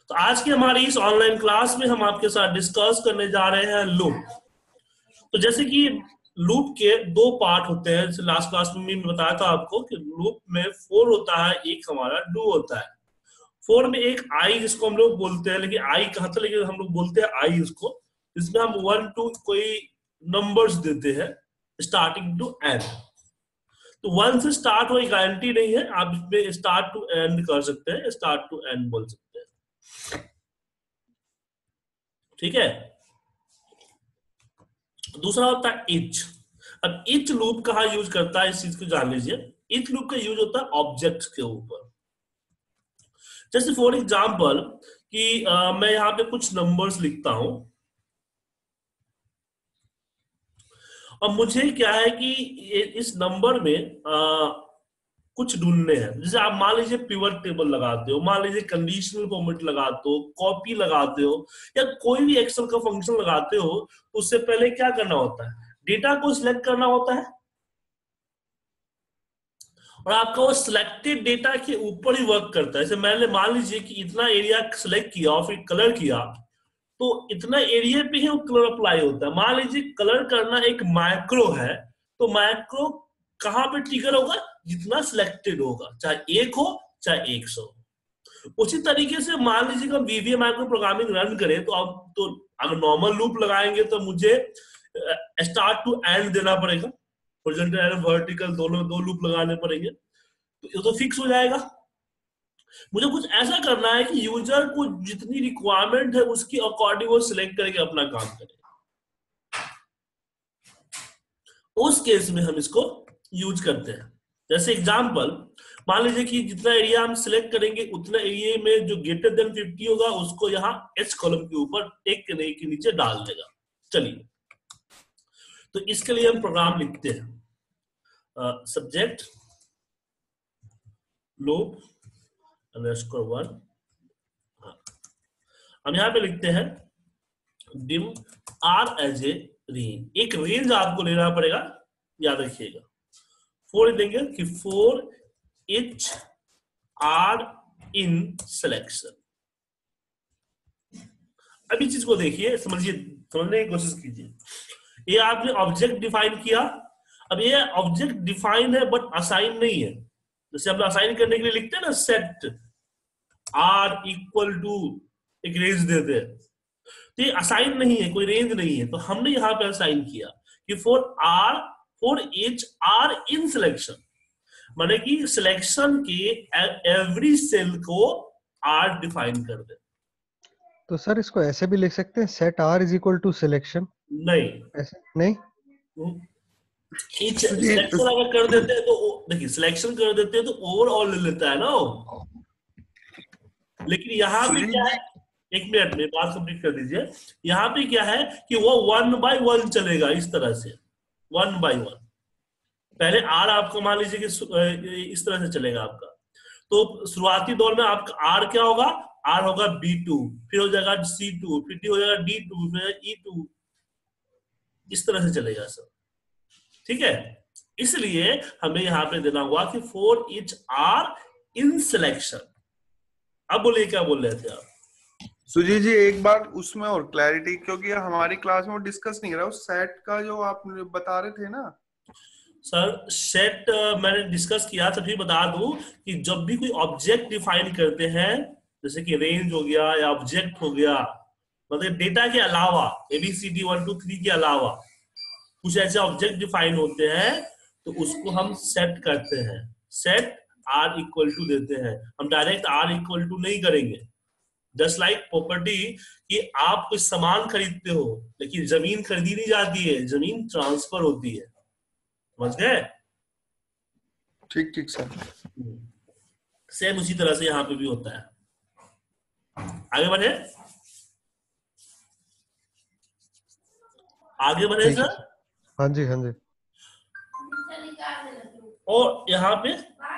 तो आज की हमारी इस ऑनलाइन क्लास में हम आपके साथ डिस्कस करने जा रहे हैं लूप। तो जैसे कि लूप के दो पार्ट होते हैं, जैसे लास्ट क्लास में मैं बताया था आपको कि लूप में फोर होता है, एक हमारा डू होता है। फोर में एक आई जिसको हम लोग बोलते हैं, लेकिन आई कहाँ था, लेकिन हम लोग बोलते हैं आई इसको, जिसमें हम वन टू कोई नंबर्स देते हैं स्टार्टिंग टू एंड। तो वन से स्टार्ट हो गारंटी नहीं है, आप इसमें स्टार्ट टू एंड कर सकते हैं, स्टार्ट टू एंड बोल सकते हैं। ठीक है। दूसरा होता है इच। अब इच लूप कहाँ यूज करता है, इस चीज को जान लीजिए। इच लूप का यूज होता है ऑब्जेक्ट के ऊपर। जैसे फॉर एग्जाम्पल कि मैं यहाँ पे कुछ नंबर्स लिखता हूं और मुझे क्या है कि इस नंबर में कुछ ढूंढने हैं। जैसे आप मान लीजिए पिवट टेबल लगाते हो, मान लीजिए कंडीशनल फॉर्मेट लगाते हो, कॉपी लगाते हो, या कोई भी एक्सेल का फंक्शन लगाते हो, तो उससे पहले क्या करना होता है, डेटा को सिलेक्ट करना होता है। और आपका वो सिलेक्टेड डेटा के ऊपर ही वर्क करता है। जैसे मैंने मान लीजिए कि इतना एरिया सिलेक्ट किया और फिर कलर किया, तो इतना एरिया पे ही वो कलर अप्लाई होता है। मान लीजिए कलर करना एक माइक्रो है, तो माइक्रो कहां पे ट्रिगर होगा, जितना सिलेक्टेड होगा, चाहे एक हो चाहे 100। उसी तरीके से मान लीजिए कि वीवीए माइक्रो प्रोग्रामिंग रन करें, तो अब तो अगर नॉर्मल लूप लगाएंगे तो मुझे स्टार्ट टू एंड देना पड़ेगा, हॉरिजॉन्टल एंड वर्टिकल दोनों दो लूप लगाने पड़ेंगे, तो ये तो फिक्स हो जाएगा। मुझे कुछ ऐसा करना है कि यूजर को जितनी रिक्वायरमेंट है उसकी अकॉर्डिंग वो सिलेक्ट करके अपना काम करे। उस केस में हम इसको यूज करते हैं। जैसे एग्जांपल, मान लीजिए कि जितना एरिया हम सिलेक्ट करेंगे उतना एरिया में जो ग्रेटर देन 50 होगा उसको यहाँ एच कॉलम के ऊपर एक के नीचे डाल देगा। चलिए, तो इसके लिए हम प्रोग्राम लिखते हैं सब्जेक्ट लूप _1। हम यहाँ पे लिखते हैं dim R as a range. एक रेंज आपको लेना पड़ेगा, याद रखिएगा। फोर देंगे कि for each R in selection. अब इस चीज को देखिए, समझिए, समझने की कोशिश कीजिए। ये आपने ऑब्जेक्ट डिफाइन किया। अब ये ऑब्जेक्ट डिफाइन है बट असाइन नहीं है। जैसे हम असाइन करने के लिए लिखते हैं ना, सेट आर इक्वल टू एक रेंज देते हैं, तो ये असाइन नहीं है, कोई रेंज नहीं है। तो हमने यहां पे असाइन किया कि for each R in selection, माने कि सिलेक्शन के एवरी सेल को आर डिफाइन कर दे। तो सर इसको ऐसे भी लिख सकते हैं, set R is equal to selection. नहीं, ऐसे नहीं, ईच सिलेक्शन अगर कर देते हैं तो देखिए, सिलेक्शन कर देते हैं तो ओवरऑल ले लेता है ना। लेकिन यहाँ पे क्या है, एक मिनट में बात कंप्लीट कर दीजिए। यहाँ पे क्या है कि वो 1 बाय 1 चलेगा, इस तरह से 1 बाय 1। पहले आर आपको मान लीजिए कि इस तरह से चलेगा आपका। तो शुरुआती दौर में आपका आर क्या होगा, आर होगा B2, फिर हो जाएगा C2, फिर हो जाएगा D2, फिर E2, इस तरह से चलेगा सब। ठीक है। इसलिए हमें यहाँ पे देना हुआ कि for each R in selection. अब बोलिए क्या बोल रहे थे आप? सुजीत जी, एक बार उसमें और क्लैरिटी, क्योंकि हमारी क्लास में डिस्कस नहीं रहा, उस सेट का जो आप बता रहे थे ना। सर सेट मैंने डिस्कस किया था, फिर बता दूं कि जब भी कोई ऑब्जेक्ट डिफाइन करते हैं, जैसे कि रेंज हो गया या ऑब्जेक्ट हो गया, मतलब डेटा के अलावा ABCD 1 2 3 के अलावा कुछ ऐसे ऑब्जेक्ट डिफाइन होते हैं, तो उसको हम सेट करते हैं। सेट आर इक्वल टू देते हैं। हम डायरेक्ट आर इक्वल टू नहीं करेंगे। जस्ट लाइक प्रॉपर्टी, कि आप कुछ सामान खरीदते हो लेकिन जमीन खरीदी नहीं जाती है, जमीन ट्रांसफर होती है। समझ गए? ठीक ठीक सर। सेम उसी तरह से यहाँ पे भी होता है। आगे बढ़े, आगे बढ़े सर। हाँ जी, हाँ जी। और यहाँ पे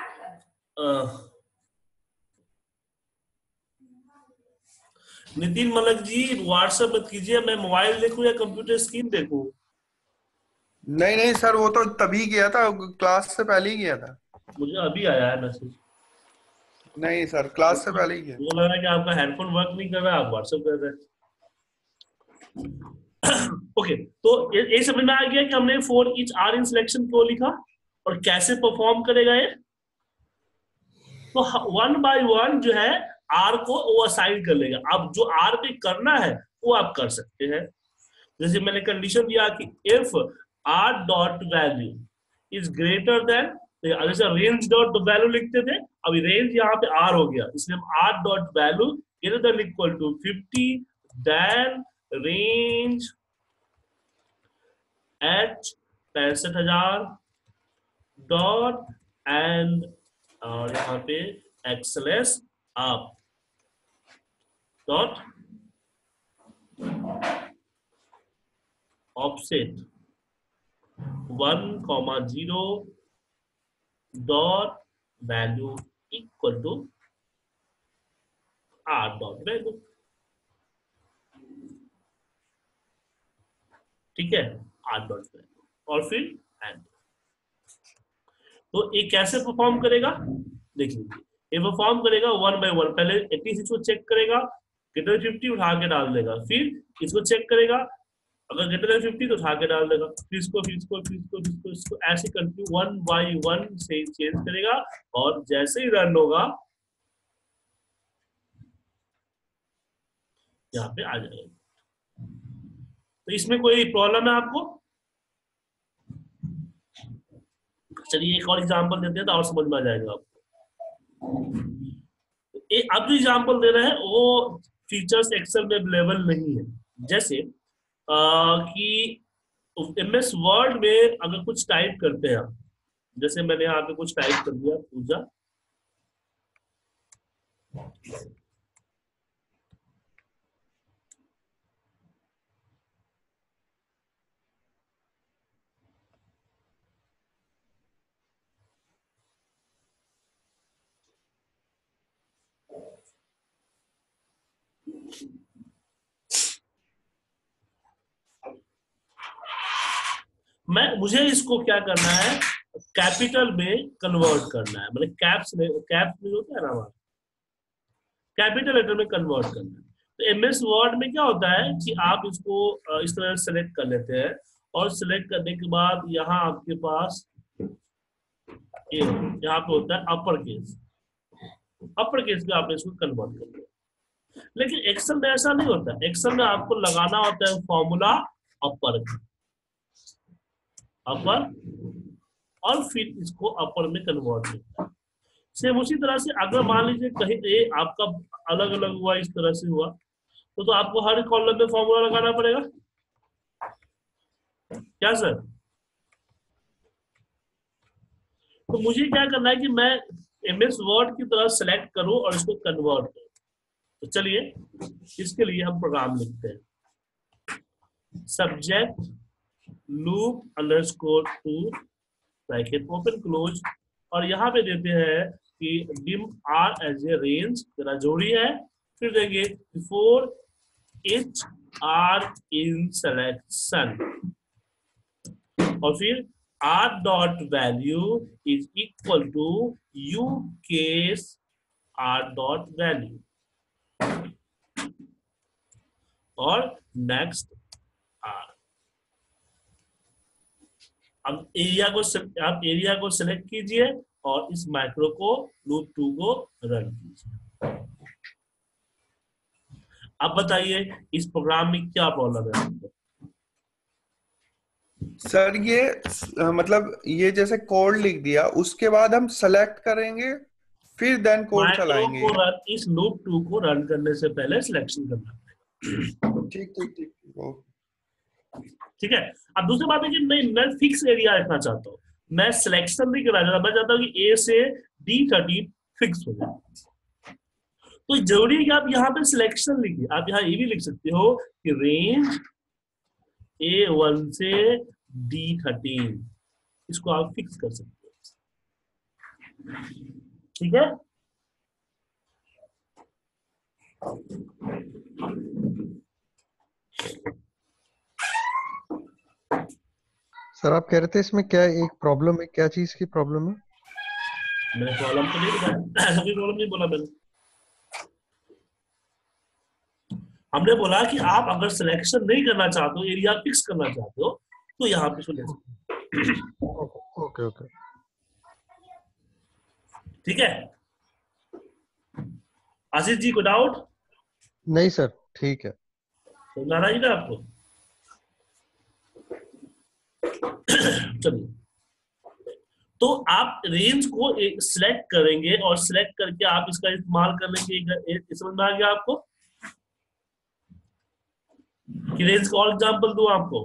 नितिन मलक जी, व्हाट्सएप मत कीजिए। मैं मोबाइल देखूं या कंप्यूटर स्क्रीन देखूं? नहीं नहीं सर, वो तो तभी किया था, क्लास से पहले ही किया था। मुझे अभी आया है मैसेज। नहीं सर, क्लास से पहले ही है। मुझे लग रहा है कि आपका हेडफोन वर्क नहीं कर रहा है, आप व्हाट्सएप कर रहे हैं। ओके, तो ये समझ में आ गया कि हमने for each R in selection क्यों लिखा और कैसे परफॉर्म करेगा ये। तो वन बाय वन जो है आर को वो असाइन कर लेगा। अब जो आर पे करना है वो आप कर सकते हैं। जैसे मैंने कंडीशन दिया कि if R dot value is greater than, जैसे रेंज डॉट वैल्यू लिखते थे, अभी रेंज यहाँ पे आर हो गया, इसलिए हम R dot value greater than equal to 50 then range H 65,000 dot end और यहाँ पे एक्सएलएस आप dot offset 1,0 dot value equal to R dot value. ठीक है, आर डॉट वैल्यू और फिर एंड। तो ये कैसे परफॉर्म करेगा देख लीजिए। ये परफॉर्म करेगा वन बाय वन। पहले 86 को चेक करेगा, ग्रेटर 50 उठा के डाल देगा, फिर इसको चेक करेगा, अगर ग्रेटर देन 50 तो उठा के डाल देगा, फिर इसको फिर इसको फिर इसको फिर इसको, इसको ऐसे कंटिन्यू वन बाय वन से चेंज करेगा। और जैसे ही रन होगा यहाँ पे आ जाएगा। तो इसमें कोई प्रॉब्लम है आपको? चलिए एक और एग्जांपल देते हैं तो और समझ में आ जाएगा आपको। अब जो एग्जांपल दे रहे हैं वो फीचर्स एक्सेल में अवेलेबल नहीं है। जैसे कि एमएस वर्ड में अगर कुछ टाइप करते हैं आप, जैसे मैंने यहाँ पे कुछ टाइप कर दिया पूजा, मुझे इसको क्या करना है, कैपिटल में कन्वर्ट करना है, मतलब कैप्स में होता है ना हमारा, कैपिटल लेटर में कन्वर्ट करना है। तो एमएस वर्ड में क्या होता है कि आप इसको इस तरह से सेलेक्ट कर लेते हैं और सिलेक्ट करने के बाद यहाँ आपके पास यहाँ पे होता है अपर केस। अपर केस में आप इसको कन्वर्ट कर लेते। लेकिन एक्सेल में ऐसा नहीं होता। एक्सेल में आपको लगाना होता है फॉर्मूला अपर और फिर इसको अपर में कन्वर्ट करना है। सेम उसी तरह से अगर मान लीजिए कहीं ए आपका अलग अलग हुआ, इस तरह से हुआ, तो आपको हर कॉलम में फॉर्मूला लगाना पड़ेगा क्या सर? तो मुझे क्या करना है कि मैं एमएस वर्ड की तरह सेलेक्ट करूं और इसको कन्वर्ट करूं। तो चलिए इसके लिए हम प्रोग्राम लिखते हैं, subject loop underscore two bracket open close, और यहाँ पे देते हैं कि dim R as a range, जरा जोड़ी है, फिर देंगे before each R in selection, और फिर R dot value is equal to U case R dot value और नेक्स्ट आर। अब एरिया को सेलेक्ट कीजिए और इस माइक्रो को लूप 2 को रन कीजिए। अब बताइए इस प्रोग्राम में क्या प्रॉब्लम है आपको? सर ये मतलब ये जैसे कोड लिख दिया, उसके बाद हम सेलेक्ट करेंगे, फिर देन कोड चलाएंगे। इस लूप 2 को रन करने से पहले सिलेक्शन करना पड़ेगा। ठीक ठीक ठीक ठीक है। अब दूसरी बात है कि मैं फिक्स एरिया रखना चाहता हूँ, मैं सिलेक्शन नहीं करना चाहता, मैं चाहता हूँ कि ए से D13 फिक्स हो जाए। तो जरूरी है कि आप यहाँ पे सिलेक्शन लिखिए। आप यहाँ ये भी लिख सकते हो कि रेंज A1 से D13, इसको आप फिक्स कर सकते हो। ठीक है। सर आप कह रहे थे इसमें क्या एक प्रॉब्लम है, क्या चीज की प्रॉब्लम है? मैंने प्रॉब्लम तो नहीं बताया, ऐसा कोई प्रॉब्लम नहीं बोला मैंने। हमने बोला कि आप अगर सिलेक्शन नहीं करना चाहते हो, एरिया फिक्स करना चाहते हो, तो यहाँ पे इसको ले सकते हो। Okay okay. ठीक है आशीष जी, को डाउट? नहीं सर, ठीक है। समझ आ रहा है ना आपको? चलिए, तो आप रेंज को सिलेक्ट करेंगे और सिलेक्ट करके आप इसका इस्तेमाल कर लेंगे। समझ में आ गया आपको कि रेंज का और एग्जांपल दूं आपको?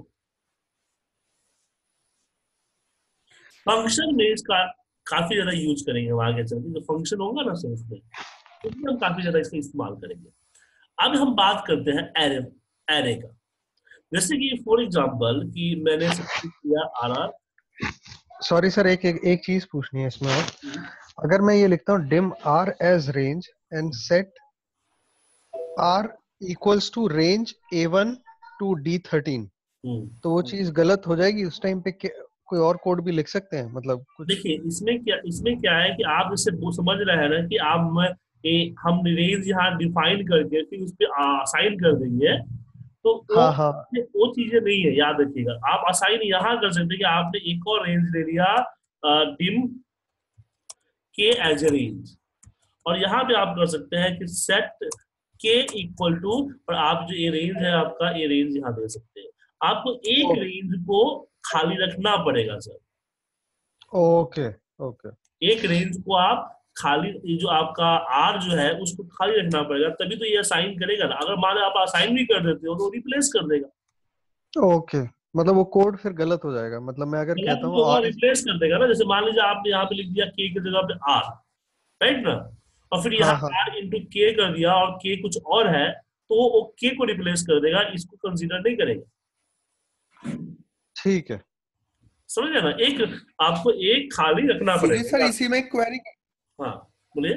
फंक्शन में इसका काफी ज्यादा यूज करेंगे हम आगे चलकर, जो फंक्शन होगा ना सर उसमें, उसमें हम काफी ज्यादा इसका इस्तेमाल करेंगे। अब हम बात करते हैं एरे, एरे का। जैसे कि फॉर एग्जांपल कि मैंने किया आर, सॉरी सर, एक चीज पूछनी है इसमें और। अगर मैं ये लिखता हूँ dim r as range and set r equals to range a1 to d13, तो वो चीज गलत हो जाएगी उस टाइम पे? कोई और कोड भी लिख सकते हैं मतलब कुछ? देखिए इसमें क्या है कि आप जैसे वो समझ रहे हैं ना कि आप हम रेंज यहाँ डिफाइन करके फिर उस पर असाइन कर देंगे, तो हाँ हाँ। वो चीजें नहीं है, याद रखिएगा। आप असाइन यहाँ कर सकते हैं कि आपने एक और रेंज ले लिया डिम के एज ए रेंज, और यहाँ पे आप कर सकते हैं कि सेट के इक्वल टू, और आप जो ये रेंज है आपका, ये रेंज यहाँ दे सकते हैं। आपको एक रेंज को खाली रखना पड़ेगा सर। Okay okay. एक रेंज को आप खाली, ये जो आपका आर जो है उसको खाली रखना पड़ेगा, तभी तो ये असाइन करेगा ना। अगर मान लो आप असाइन भी कर देते हो तो रिप्लेस कर देगा। ओके, मतलब वो कोड फिर गलत हो जाएगा। मतलब मैं अगर गलत कहता नहीं हूँ होगा, r रिप्लेस कर देगा ना। जैसे मान लीजिए आपने यहाँ पे लिख दिया के की जगह पे आर, राइट ना, और फिर यहाँ हाँ हाँ आर इंटू के कर दिया और के कुछ और है, तो वो के को रिप्लेस कर देगा, इसको कंसीडर नहीं करेगा। ठीक है। समझ गए ना? एक आपको एक खाली रखना मुझे सर पड़ेगा। इसी में क्वेरी, हाँ बोलिए।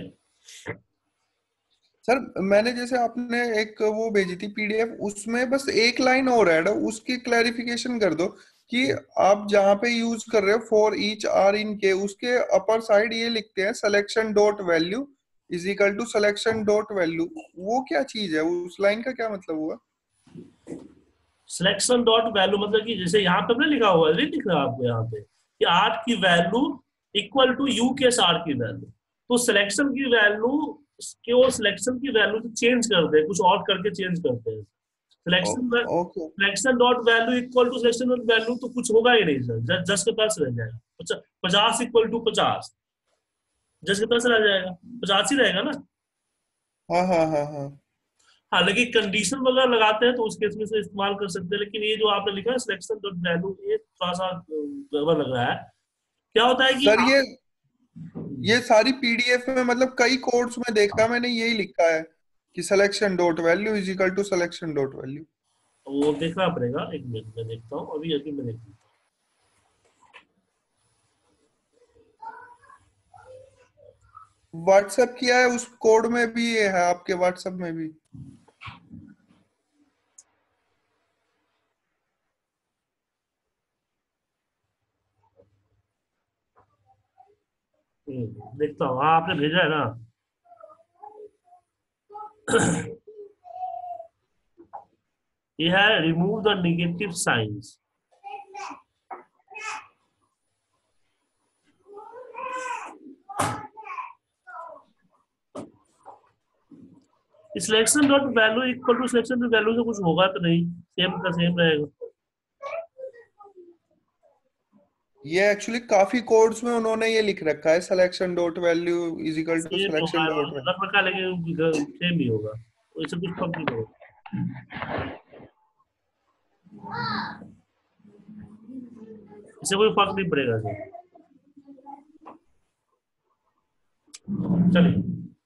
सर मैंने जैसे आपने एक वो भेजी थी पीडीएफ, उसमें बस एक लाइन और ऐड है, उसकी क्लैरिफिकेशन कर दो कि आप जहाँ पे यूज कर रहे हो फॉर ईच आर इन के, उसके अपर साइड ये लिखते हैं selection dot value is equal to selection dot value, वो क्या चीज है? उस लाइन का क्या मतलब हुआ? सिलेक्शन डॉट वैल्यू मतलब कि जैसे यहाँ पे हमने लिखा हुआ है, नहीं दिख रहा आपको यहाँ पे कि आर की वैल्यू इक्वल टू यू के आर की वैल्यू, तो सिलेक्शन की वैल्यू केवल सिलेक्शन की वैल्यू तो चेंज करते हैं, कुछ और करके चेंज करते हैं। Okay. Selection dot value equal to selection dot value तो कुछ होगा ही नहीं सर, जस के पास रह जाएगा। 50 इक्वल टू 50, जस के पास रह जाएगा, 50 ही रहेगा ना। हाँ हाँ हाँ हाँ। हाँ, लेकिन कंडीशन वगैरह लगाते हैं तो उस केस में से इस्तेमाल कर सकते हैं, लेकिन ये जो आपने लिखा है सिलेक्शन डॉट वैल्यू, ये थोड़ा सा गड़बड़ लग रहा है। क्या होता है कि सर ये सारी पीडीएफ में मतलब कई कोड्स में देखा मैंने यही लिखा है कि selection dot value is equal to selection dot value. वो देखना पड़ेगा, एक मिनट में देखता हूँ, अभी अभी मैं देखता हूँ। व्हाट्सएप किया है, उस कोड में भी ये है, आपके व्हाट्सएप में भी। देखता हूँ। हाँ आपने भेजा है ना। ये है remove the negative signs. Selection dot value equal to selection dot value से कुछ होगा तो नहीं, सेम का सेम रहेगा। ये एक्चुअली काफी कोड्स में उन्होंने ये लिख रखा है selection dot value is equal to same होगा, सिलेक्शन डॉट वैल्यू। अलग प्रकार, लेकिन सेम ही होगा, तो इससे कुछ फर्क नहीं होगा। इससे कोई फर्क नहीं पड़ेगा सर। चलिए,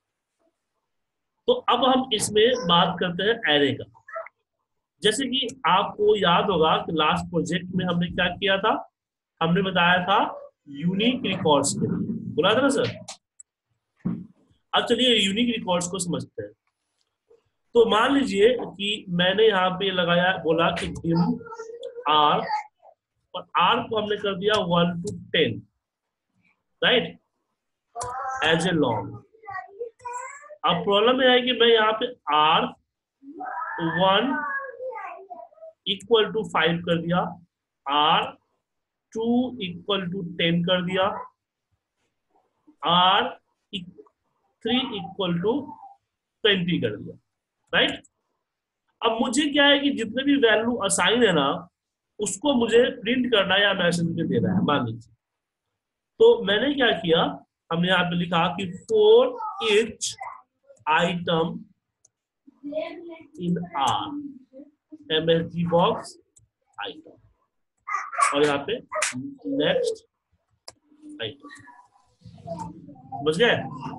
तो अब हम इसमें बात करते हैं एरे का। जैसे कि आपको याद होगा कि लास्ट प्रोजेक्ट में हमने क्या किया था, हमने बताया था यूनिक रिकॉर्ड्स के लिए, बोला था ना सर। अब चलिए यूनिक रिकॉर्ड्स को समझते हैं। तो मान लीजिए कि मैंने यहाँ पे लगाया, बोला कि डिम आर, और आर को हमने कर दिया 1 to 10, right. As a long. अब प्रॉब्लम यह है कि मैं यहाँ पे R1 इक्वल टू 5 कर दिया, R2 इक्वल टू 10 कर दिया, R3 इक्वल टू 20 कर दिया, राइट। अब मुझे क्या है कि जितने भी वैल्यू असाइन है ना, उसको मुझे प्रिंट करना है या मैसेज में देना है, मान लीजिए। तो मैंने क्या किया, हमने यहाँ पे लिखा कि for each item in R MSG box item, और यहाँ पे नेक्स्ट आइटम। समझ गए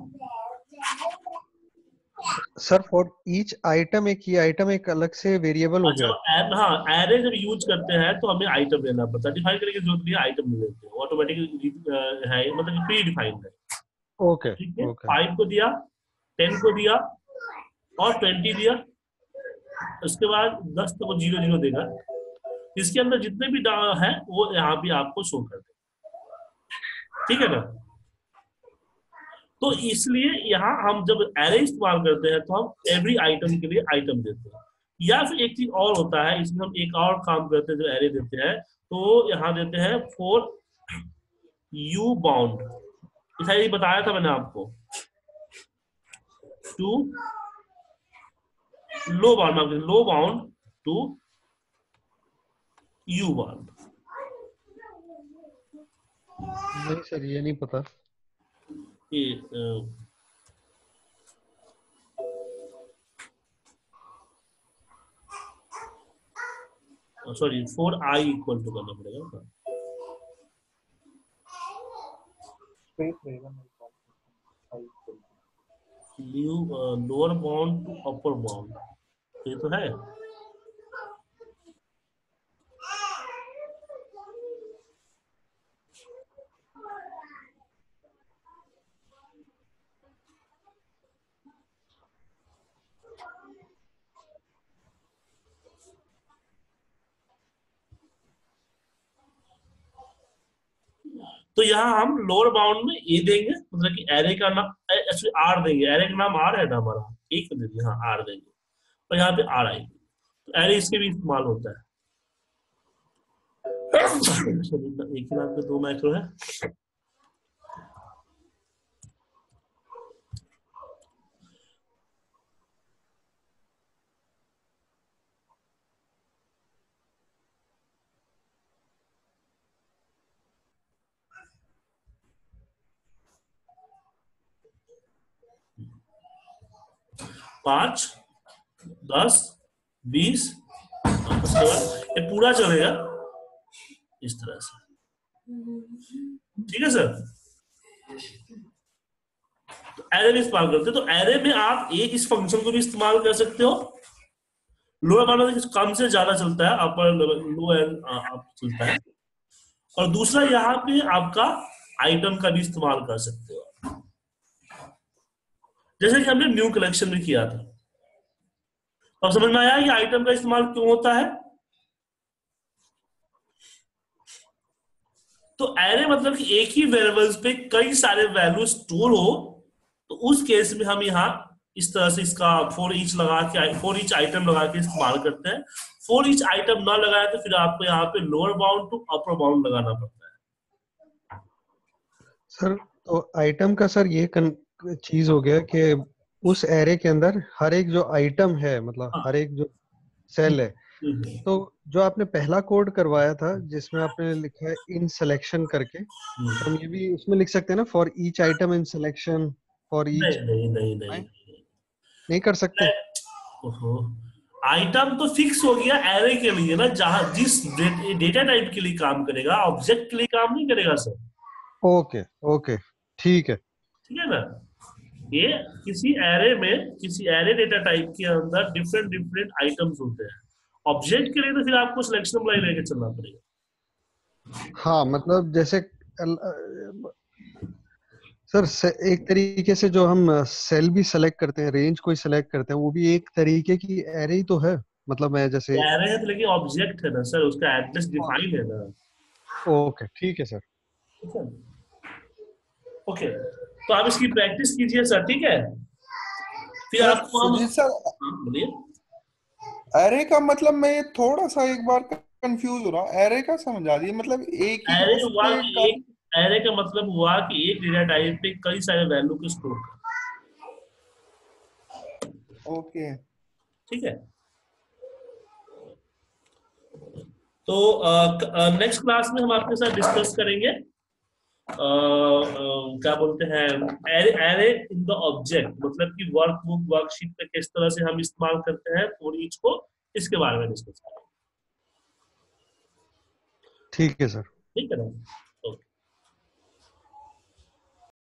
सर फॉर ईच आइटम, एक ये आइटम एक अलग से वेरिएबल हो अच्छा, गया। हाँ, एरे जब यूज करते हैं तो हमें आइटम लेना पड़ता है, डिफाइन करने की जरूरत नहीं है, आइटम ले लेते हैं ऑटोमेटिकली, है मतलब प्री डिफाइंड है। ओके ठीक है, ओके 5 को दिया, 10 को दिया और 20 दिया, उसके बाद 10 तो वो 0 0 देगा। इसके अंदर जितने भी है वो यहाँ भी आपको शो कर देगा, ठीक है ना। तो इसलिए यहाँ हम जब एरे इस्तेमाल करते हैं तो हम एवरी आइटम के लिए आइटम देते हैं। या फिर एक चीज और होता है, इसमें हम एक और काम करते हैं, जो एरे देते हैं तो यहाँ देते हैं फॉर यू बाउंड, ऐसा ही बताया था मैंने आपको, to low bound to U bound. नहीं सर ये नहीं पता। Sorry, for I equal to करना पड़ेगा, lower bound to upper bound, ये तो है। तो यहाँ हम लोअर बाउंड में ए देंगे, मतलब कि एरे का नाम एक्चुअली आर देंगे, एरे का नाम आर है ना हमारा, एक दे दिए, हाँ आर देंगे, और यहाँ पे आर आएगी, तो एरे इसके भी इस्तेमाल होता है। एक ही नाम पे 2 मैक्रो है। पांच, 10, 20, उसके बाद ये पूरा चलेगा इस तरह से, ठीक है सर। तो एरे में इस्तेमाल करते हैं, तो एरे में आप एक इस फंक्शन को भी इस्तेमाल कर सकते हो, लोअर बाउंड कम से ज्यादा चलता है, अपर लो एंड अप चलता है, और दूसरा यहाँ पे आपका आइटम का भी इस्तेमाल कर सकते हो, जैसे कि हमने न्यू कलेक्शन में किया था। अब समझ में आया कि आइटम का इस्तेमाल क्यों होता है। तो एरे मतलब कि एक ही वेरिएबल्स पे कई सारे वैल्यू स्टोर हो, तो उस केस में हम यहाँ इस तरह से इसका फॉर ईच लगा के, फॉर ईच आइटम लगा के इस्तेमाल करते हैं। फॉर ईच आइटम ना लगाए तो फिर आपको यहाँ पे lower bound to upper bound लगाना पड़ता है। सर तो आइटम का सर ये चीज हो गया कि उस एरे के अंदर हर एक जो आइटम है, मतलब हर एक जो सेल है, तो जो आपने पहला कोड करवाया था जिसमें आपने लिखा है इन सिलेक्शन करके, तो हम ये भी उसमें लिख सकते हैं ना, for each item in selection for each. नहीं कर सकते। आइटम तो फिक्स हो गया एरे के लिए ना, जहां जिस डेटा टाइप के लिए काम करेगा, ऑब्जेक्ट के लिए काम नहीं करेगा सर। ओके ओके ठीक है, ठीक है ना। ये किसी एरे में, किसी एरे डेटा टाइप के अंदर डिफरेंट डिफरेंट आइटम्स होते हैं। ऑब्जेक्ट के लिए तो फिर आपको सिलेक्शन लाइन लेके चलना पड़ेगा। हाँ मतलब जैसे सर एक तरीके से जो हम सेल भी सेलेक्ट करते हैं, रेंज कोई सेलेक्ट करते हैं, वो भी एक तरीके की एरे ही तो है। मतलब मैं जैसे एरे है तो लेकिन ऑब्जेक्ट है ना सर, उसका एड्रेस डिफाइन है ना। ओके ठीक है सर। ओके, तो आप इसकी प्रैक्टिस कीजिए सर, ठीक है? फिर सर आपको हम, सुजीत सर, हाँ बोलिए। एरे का मतलब मैं ये थोड़ा सा एक बार कंफ्यूज हो रहा हूँ, एरे का समझा दिए मतलब एक ही एरे उस हुआ पे कि एक, एरे का मतलब हुआ कि एक डेटा टाइप पे कई सारे वैल्यू को स्टोर कर, ओके। ठीक है? तो नेक्स्ट क्लास में हम आपके साथ डिस्कस करेंगे क्या बोलते हैं, array, array in the object, मतलब कि वर्कबुक वर्कशीट पे किस तरह से हम इस्तेमाल करते हैं फॉर ईच को, इसके बारे में डिस्कस करेंगे। ठीक है सर। ठीक है ना?